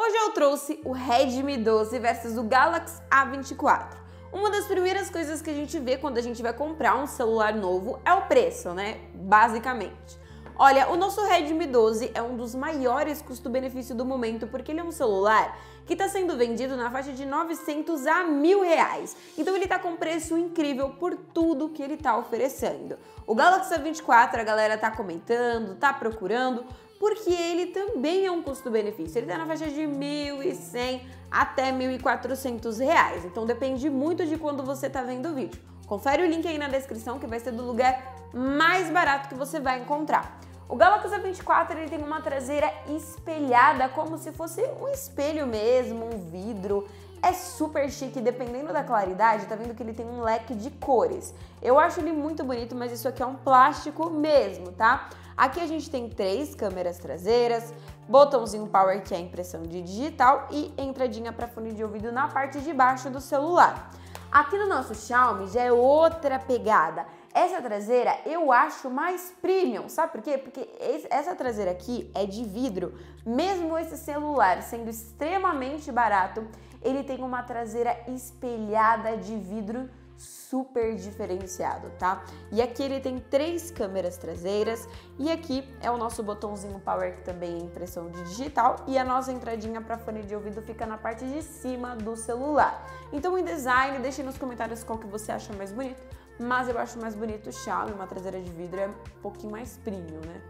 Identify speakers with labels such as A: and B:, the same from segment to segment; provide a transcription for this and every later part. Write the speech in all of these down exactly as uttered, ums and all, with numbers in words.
A: Hoje eu trouxe o Redmi doze versus o Galaxy A vinte e quatro. Uma das primeiras coisas que a gente vê quando a gente vai comprar um celular novo é o preço, né? Basicamente. Olha, o nosso Redmi doze é um dos maiores custo-benefício do momento porque ele é um celular que está sendo vendido na faixa de novecentos a mil reais. Então ele está com preço incrível por tudo que ele está oferecendo. O Galaxy A vinte e quatro a galera tá comentando, tá procurando, porque ele também é um custo-benefício. Ele está na faixa de mil e cem até mil e quatrocentos reais. Então depende muito de quando você está vendo o vídeo. Confere o link aí na descrição que vai ser do lugar mais barato que você vai encontrar. O Galaxy A vinte e quatro ele tem uma traseira espelhada, como se fosse um espelho mesmo, um vidro. É super chique, dependendo da claridade, tá vendo que ele tem um leque de cores. Eu acho ele muito bonito, mas isso aqui é um plástico mesmo, tá? Aqui a gente tem três câmeras traseiras, botãozinho power que é a impressão de digital e entradinha para fone de ouvido na parte de baixo do celular. Aqui no nosso Xiaomi já é outra pegada. Essa traseira eu acho mais premium, sabe por quê? Porque essa traseira aqui é de vidro. Mesmo esse celular sendo extremamente barato, ele tem uma traseira espelhada de vidro super diferenciado, tá? E aqui ele tem três câmeras traseiras e aqui é o nosso botãozinho power que também é impressão de digital e a nossa entradinha para fone de ouvido fica na parte de cima do celular. Então em design, deixe nos comentários qual que você acha mais bonito, mas eu acho mais bonito o Xiaomi, uma traseira de vidro é um pouquinho mais premium, né?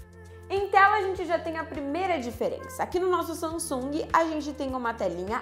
A: Em tela a gente já tem a primeira diferença. Aqui no nosso Samsung a gente tem uma telinha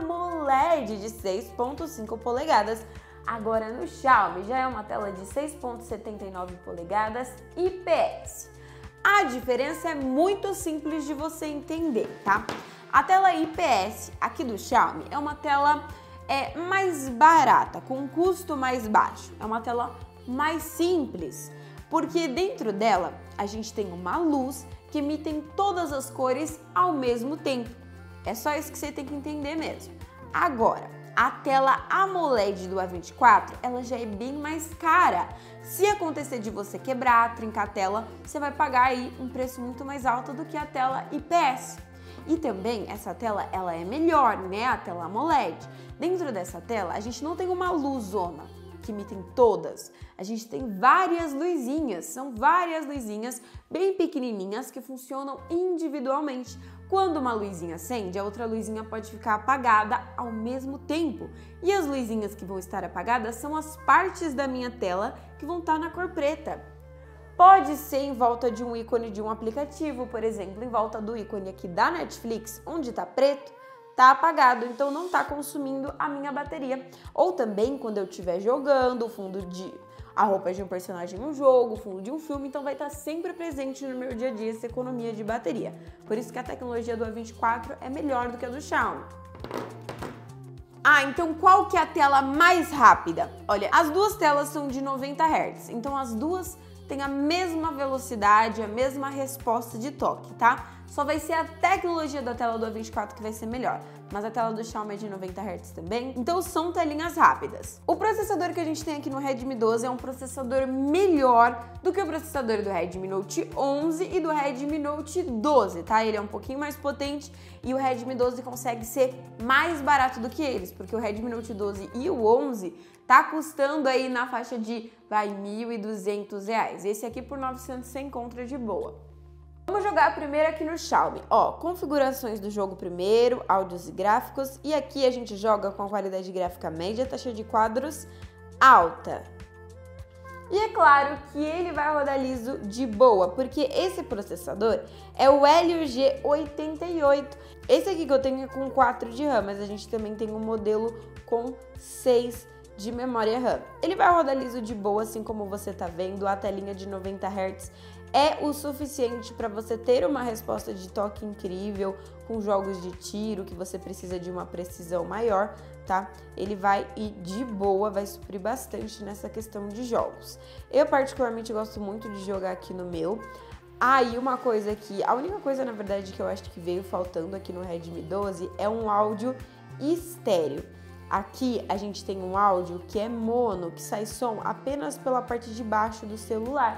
A: AMOLED de seis ponto cinco polegadas. Agora no Xiaomi já é uma tela de seis ponto setenta e nove polegadas I P S. A diferença é muito simples de você entender, tá? A tela I P S aqui do Xiaomi é uma tela é, mais barata, com um custo mais baixo. É uma tela mais simples, porque dentro dela a gente tem uma luz que emite todas as cores ao mesmo tempo. É só isso que você tem que entender mesmo. Agora, a tela AMOLED do A vinte e quatro, ela já é bem mais cara. Se acontecer de você quebrar, trincar a tela, você vai pagar aí um preço muito mais alto do que a tela I P S. E também essa tela, ela é melhor, né? A tela AMOLED. Dentro dessa tela, a gente não tem uma luzona que emitem todas. A gente tem várias luzinhas, são várias luzinhas bem pequenininhas que funcionam individualmente. Quando uma luzinha acende, a outra luzinha pode ficar apagada ao mesmo tempo. E as luzinhas que vão estar apagadas são as partes da minha tela que vão estar na cor preta. Pode ser em volta de um ícone de um aplicativo, por exemplo, em volta do ícone aqui da Netflix, onde está preto, tá apagado, então não tá consumindo a minha bateria. Ou também quando eu estiver jogando o fundo de a roupa de um personagem no jogo, o fundo de um filme, então vai estar sempre presente no meu dia a dia essa economia de bateria. Por isso que a tecnologia do A vinte e quatro é melhor do que a do Xiaomi. Ah, então qual que é a tela mais rápida? Olha, as duas telas são de noventa hertz, então as duas têm a mesma velocidade, a mesma resposta de toque, tá? Só vai ser a tecnologia da tela do A vinte e quatro que vai ser melhor, mas a tela do Xiaomi é de noventa hertz também, então são telinhas rápidas. O processador que a gente tem aqui no Redmi doze é um processador melhor do que o processador do Redmi Note onze e do Redmi Note doze, tá? Ele é um pouquinho mais potente e o Redmi doze consegue ser mais barato do que eles, porque o Redmi Note doze e o onze tá custando aí na faixa de, vai, mil e duzentos reais. Esse aqui por novecentos você encontra de boa. Vamos jogar primeiro aqui no Xiaomi. Ó, configurações do jogo primeiro, áudios e gráficos. E aqui a gente joga com a qualidade gráfica média, taxa de quadros alta. E é claro que ele vai rodar liso de boa, porque esse processador é o Helio G oitenta e oito. Esse aqui que eu tenho é com quatro de RAM, mas a gente também tem um modelo com seis de memória RAM. Ele vai rodar liso de boa, assim como você tá vendo, a telinha de noventa hertz é o suficiente para você ter uma resposta de toque incrível, com jogos de tiro, que você precisa de uma precisão maior, tá? Ele vai ir de boa, vai suprir bastante nessa questão de jogos. Eu particularmente gosto muito de jogar aqui no meu. Aí ah, uma coisa que, a única coisa na verdade que eu acho que veio faltando aqui no Redmi doze é um áudio estéreo. Aqui a gente tem um áudio que é mono, que sai som apenas pela parte de baixo do celular.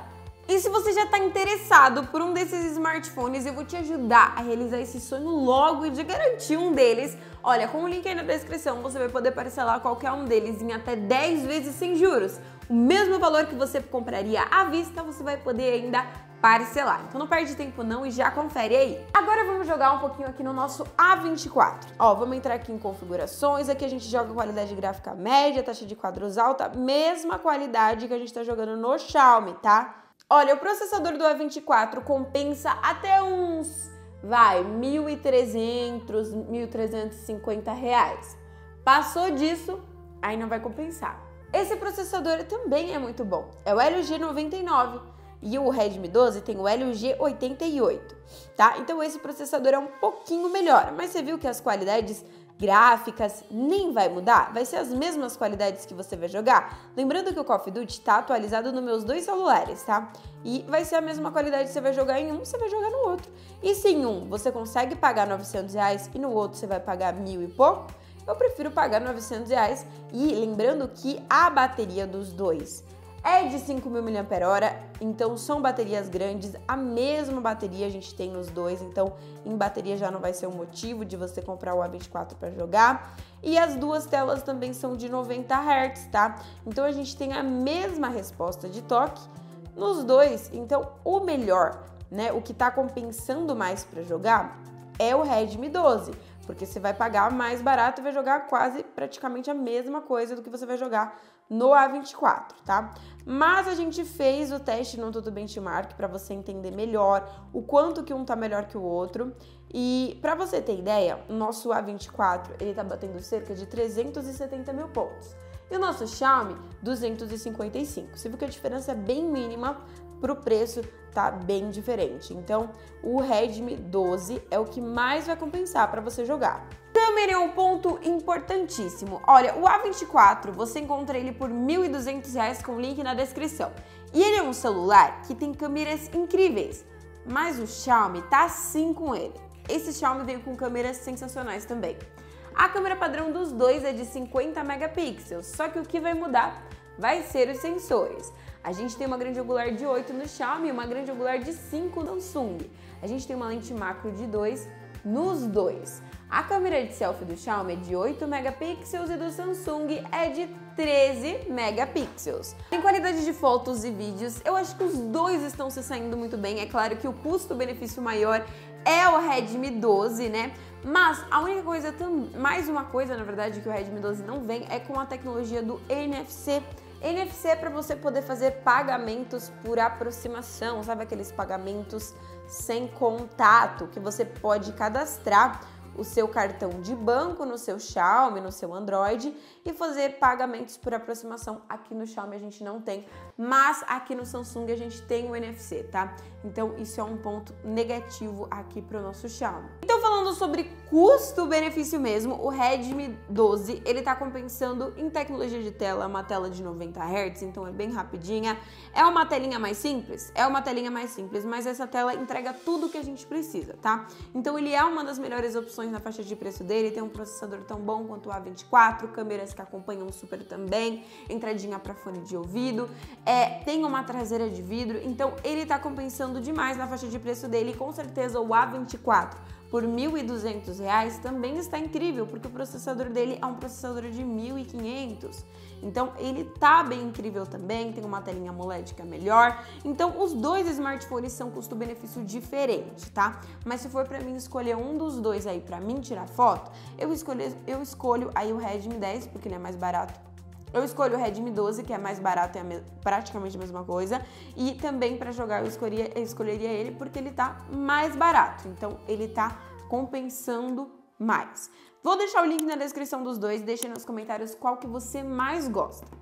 A: E se você já está interessado por um desses smartphones, eu vou te ajudar a realizar esse sonho logo e de garantir um deles. Olha, com o link aí na descrição, você vai poder parcelar qualquer um deles em até dez vezes sem juros. O mesmo valor que você compraria à vista, você vai poder ainda parcelar. Então não perde tempo não e já confere aí. Agora vamos jogar um pouquinho aqui no nosso A vinte e quatro. Ó, vamos entrar aqui em configurações, aqui a gente joga qualidade gráfica média, taxa de quadros alta, mesma qualidade que a gente tá jogando no Xiaomi, tá? Olha, o processador do A vinte e quatro compensa até uns, vai, mil e trezentos, mil trezentos e cinquenta reais. Passou disso, aí não vai compensar. Esse processador também é muito bom, é o Helio G noventa e nove e o Redmi doze tem o Helio G oitenta e oito, tá? Então esse processador é um pouquinho melhor, mas você viu que as qualidades gráficas nem vai mudar, vai ser as mesmas qualidades que você vai jogar. Lembrando que o Call of Duty está atualizado nos meus dois celulares, tá? E vai ser a mesma qualidade que você vai jogar em um, você vai jogar no outro. E se em um você consegue pagar novecentos reais e no outro você vai pagar mil e pouco, eu prefiro pagar novecentos reais. E lembrando que a bateria dos dois é de cinco mil miliampères-hora, então são baterias grandes, a mesma bateria a gente tem nos dois, então em bateria já não vai ser um motivo de você comprar o A vinte e quatro para jogar. E as duas telas também são de noventa hertz, tá? Então a gente tem a mesma resposta de toque nos dois, então o melhor, né, o que tá compensando mais para jogar é o Redmi doze, porque você vai pagar mais barato e vai jogar quase praticamente a mesma coisa do que você vai jogar no A vinte e quatro, tá? Mas a gente fez o teste no Tudo Benchmark para você entender melhor o quanto que um tá melhor que o outro. E para você ter ideia, o nosso A vinte e quatro, ele tá batendo cerca de trezentos e setenta mil pontos. E o nosso Xiaomi, duzentos e cinquenta e cinco. Você viu que a diferença é bem mínima, pro preço tá bem diferente. Então, o Redmi doze é o que mais vai compensar para você jogar. Também é um ponto importantíssimo. Olha, o A vinte e quatro, você encontra ele por mil e duzentos reais com o link na descrição. E ele é um celular que tem câmeras incríveis, mas o Xiaomi tá assim com ele. Esse Xiaomi veio com câmeras sensacionais também. A câmera padrão dos dois é de cinquenta megapixels, só que o que vai mudar vai ser os sensores. A gente tem uma grande angular de oito no Xiaomi e uma grande angular de cinco no Samsung. A gente tem uma lente macro de dois nos dois. A câmera de selfie do Xiaomi é de oito megapixels e do Samsung é de treze megapixels. Em qualidade de fotos e vídeos, eu acho que os dois estão se saindo muito bem. É claro que o custo-benefício maior é o Redmi doze, né? Mas a única coisa, mais uma coisa, na verdade, que o Redmi doze não vem é com a tecnologia do N F C. N F C é para você poder fazer pagamentos por aproximação, sabe aqueles pagamentos sem contato que você pode cadastrar o seu cartão de banco no seu Xiaomi, no seu Android e fazer pagamentos por aproximação. Aqui no Xiaomi a gente não tem, mas aqui no Samsung a gente tem o N F C, tá? Então isso é um ponto negativo aqui para o nosso Xiaomi. Então falando sobre custo-benefício mesmo, o Redmi doze, ele tá compensando em tecnologia de tela, uma tela de noventa hertz, então é bem rapidinha. É uma telinha mais simples? É uma telinha mais simples, mas essa tela entrega tudo que a gente precisa, tá? Então ele é uma das melhores opções na faixa de preço dele, tem um processador tão bom quanto o A vinte e quatro, câmeras que acompanham super também, entradinha para fone de ouvido, é, tem uma traseira de vidro, então ele tá compensando demais na faixa de preço dele e com certeza o A vinte e quatro por mil e duzentos reais também está incrível, porque o processador dele é um processador de mil e quinhentos. Então ele tá bem incrível também, tem uma telinha AMOLED que é melhor. Então os dois smartphones são custo-benefício diferente, tá? Mas se for para mim escolher um dos dois aí para mim tirar foto, eu escolho, eu escolho aí o Redmi dez, porque ele é mais barato. Eu escolho o Redmi doze, que é mais barato, é praticamente a mesma coisa. E também para jogar eu escolheria, eu escolheria ele porque ele tá mais barato. Então ele tá compensando mais. Vou deixar o link na descrição dos dois, deixem nos comentários qual que você mais gosta.